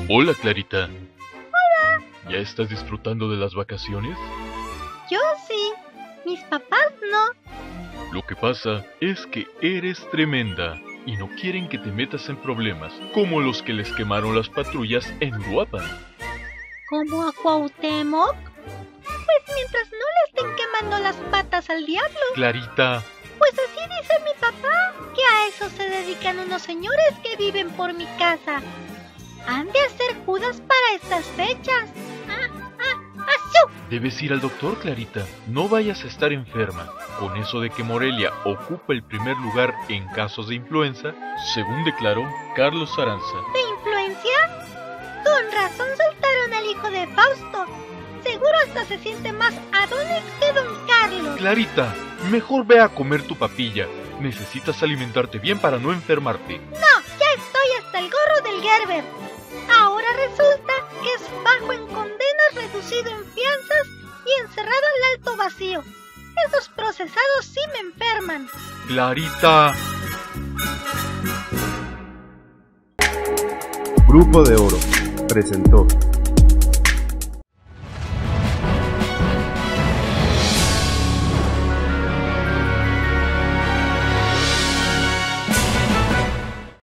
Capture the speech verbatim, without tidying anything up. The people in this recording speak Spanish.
Hola, Clarita. ¿Ya estás disfrutando de las vacaciones? Yo sí, mis papás no. Lo que pasa es que eres tremenda y no quieren que te metas en problemas como los que les quemaron las patrullas en Uruapan. ¿Como a Cuauhtémoc? Pues mientras no le estén quemando las patas al diablo. Clarita. Pues así dice mi papá, que a eso se dedican unos señores que viven por mi casa. Han de hacer Judas para estas fechas. ¡Ah, ah, ¡Achú! Debes ir al doctor, Clarita. No vayas a estar enferma. Con eso de que Morelia ocupa el primer lugar en casos de influenza, según declaró Carlos Aranza. ¿De influencia? Con razón soltaron al hijo de Fausto. Seguro hasta se siente más Adonis que don Carlos. Clarita, mejor ve a comer tu papilla. Necesitas alimentarte bien para no enfermarte. No, ya estoy hasta el gorro del Gerber. Ahora resulta que es bajo en condenas, reducido en fianzas y encerrado al alto vacío. Esos procesados sí me enferman. Clarita. Grupo de Oro presentó